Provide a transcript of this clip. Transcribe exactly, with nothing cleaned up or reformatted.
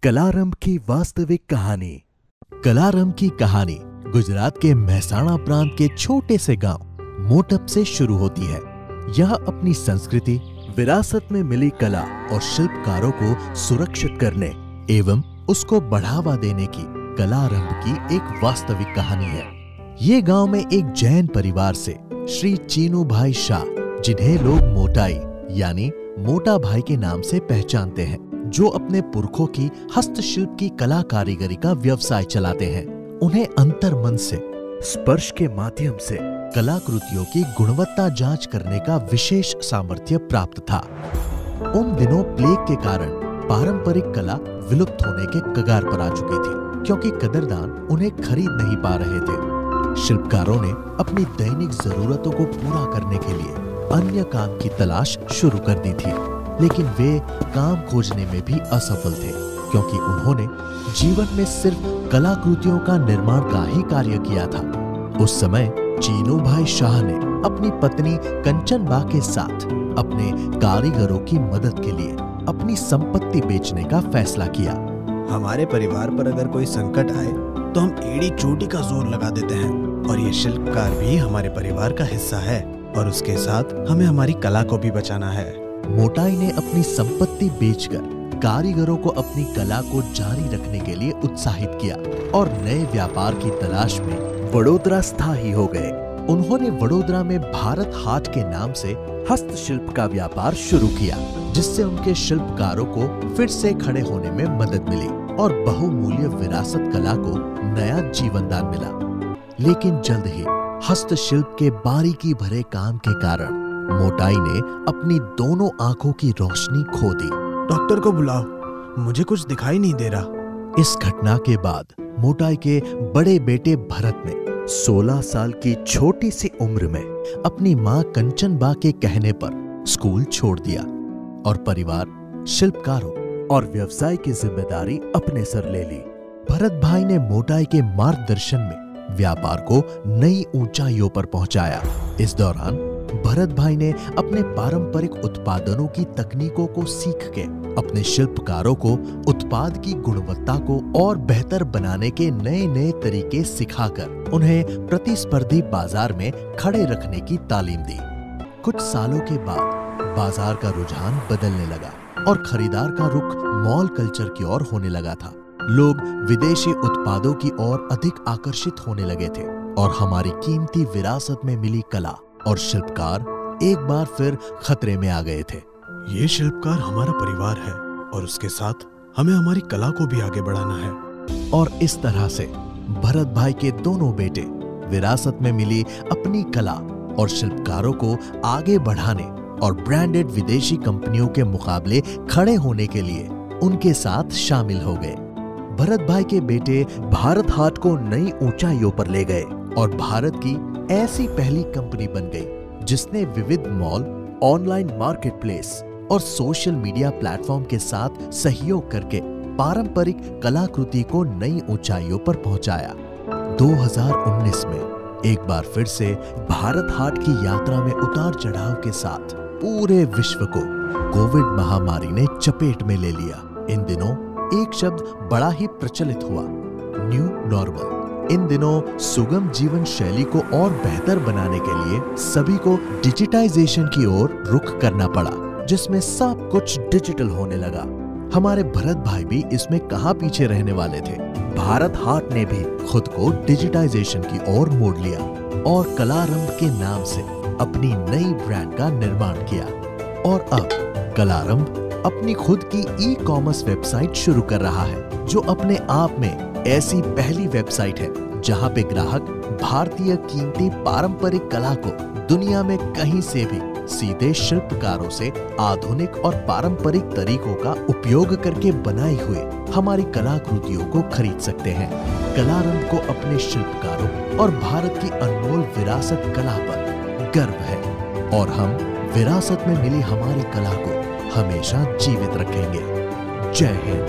कलारंभ की वास्तविक कहानी। कलारंभ की कहानी गुजरात के मेहसाणा प्रांत के छोटे से गांव मोटप से शुरू होती है। यह अपनी संस्कृति, विरासत में मिली कला और शिल्पकारों को सुरक्षित करने एवं उसको बढ़ावा देने की कलारंभ की एक वास्तविक कहानी है। ये गांव में एक जैन परिवार से श्री चीनू भाई शाह, जिन्हें लोग मोटाई यानी मोटा भाई के नाम से पहचानते हैं, जो अपने पुरखों की हस्तशिल्प की कला कारीगरी का व्यवसाय चलाते हैं। उन्हें अंतर्मन से स्पर्श के माध्यम से कलाकृतियों की गुणवत्ता जांच करने का विशेष सामर्थ्य प्राप्त था। उन दिनों प्लेग के कारण पारंपरिक कला विलुप्त होने के कगार पर आ चुकी थी, क्योंकि कदरदान उन्हें खरीद नहीं पा रहे थे। शिल्पकारों ने अपनी दैनिक जरूरतों को पूरा करने के लिए अन्य काम की तलाश शुरू कर दी थी, लेकिन वे काम खोजने में भी असफल थे, क्योंकि उन्होंने जीवन में सिर्फ कलाकृतियों का निर्माण का ही कार्य किया था। उस समय चीनू भाई शाह ने अपनी पत्नी कंचन बा के साथ अपने कारीगरों की मदद के लिए अपनी संपत्ति बेचने का फैसला किया। हमारे परिवार पर अगर कोई संकट आए तो हम एड़ी चोटी का जोर लगा देते हैं, और ये शिल्पकार भी हमारे परिवार का हिस्सा है, और उसके साथ हमें हमारी कला को भी बचाना है। मोटाई ने अपनी संपत्ति बेचकर कारीगरों को अपनी कला को जारी रखने के लिए उत्साहित किया और नए व्यापार की तलाश में वडोदरा स्थायी हो गए। उन्होंने वडोदरा में भारत हाट के नाम से हस्तशिल्प का व्यापार शुरू किया, जिससे उनके शिल्पकारों को फिर से खड़े होने में मदद मिली और बहुमूल्य विरासत कला को नया जीवनदान मिला। लेकिन जल्द ही हस्तशिल्प के बारीकी भरे काम के कारण मोटाई ने अपनी दोनों आंखों की रोशनी खो दी। डॉक्टर को बुलाओ, मुझे कुछ दिखाई नहीं दे रहा। इस घटना के बाद मोटाई के बड़े बेटे भरत ने सोलह साल की छोटी सी उम्र में अपनी मां कंचन बा के कहने पर स्कूल छोड़ दिया और परिवार, शिल्पकारों और व्यवसाय की जिम्मेदारी अपने सर ले ली। भरत भाई ने मोटाई के मार्गदर्शन में व्यापार को नई ऊंचाइयों पर पहुंचाया। इस दौरान भरत भाई ने अपने पारंपरिक उत्पादनों की तकनीकों को सीख के अपने शिल्पकारों को उत्पाद की गुणवत्ता को और बेहतर बनाने के नए नए तरीके सिखाकर उन्हें प्रतिस्पर्धी बाजार में खड़े रखने की तालीम दी। कुछ सालों के बाद बाजार का रुझान बदलने लगा और खरीदार का रुख मॉल कल्चर की ओर होने लगा था। लोग विदेशी उत्पादों की ओर अधिक आकर्षित होने लगे थे और हमारी कीमती विरासत में मिली कला और शिल्पकार एक बार फिर खतरे में आ गए थे। ये शिल्पकार हमारा परिवार है और उसके साथ हमें हमारी कला को भी आगे बढ़ाना है। और इस तरह से भरत भाई के दोनों बेटे विरासत में मिली अपनी कला और शिल्पकारों को आगे बढ़ाने और ब्रांडेड विदेशी कंपनियों के मुकाबले खड़े होने के लिए उनके साथ शामिल हो गए। भरत भाई के बेटे भारत हाट को नई ऊंचाइयों पर ले गए और भारत की ऐसी पहली कंपनी बन गई जिसने विविध मॉल, ऑनलाइन मार्केटप्लेस और सोशल मीडिया प्लेटफॉर्म के साथ सहयोग करके पारंपरिक कलाकृति को नई ऊंचाइयों पर पहुंचाया। दो हज़ार उन्नीस में एक बार फिर से भारत हाट की यात्रा में उतार चढ़ाव के साथ पूरे विश्व को कोविड महामारी ने चपेट में ले लिया। इन दिनों एक शब्द बड़ा ही प्रचलित हुआ, न्यू नॉर्मल। इन दिनों सुगम जीवन शैली को और बेहतर बनाने के लिए सभी को डिजिटाइजेशन की ओर रुख करना पड़ा, जिसमें सब कुछ डिजिटल होने लगा। हमारे भरत भाई भी इसमें कहां पीछे रहने वाले थे। भारत हाट ने भी खुद को डिजिटाइजेशन की ओर मोड़ लिया और कलारंभ के नाम से अपनी नई ब्रांड का निर्माण किया। और अब कलारंभ अपनी खुद की ई कॉमर्स वेबसाइट शुरू कर रहा है, जो अपने आप में ऐसी पहली वेबसाइट है जहां पे ग्राहक भारतीय कीमती पारंपरिक कला को दुनिया में कहीं से भी सीधे शिल्पकारों से आधुनिक और पारंपरिक तरीकों का उपयोग करके बनाई हुए हमारी कलाकृतियों को खरीद सकते हैं। कलारंभ को अपने शिल्पकारों और भारत की अनमोल विरासत कला पर गर्व है और हम विरासत में मिली हमारी कला को हमेशा जीवित रखेंगे। जय हिंद।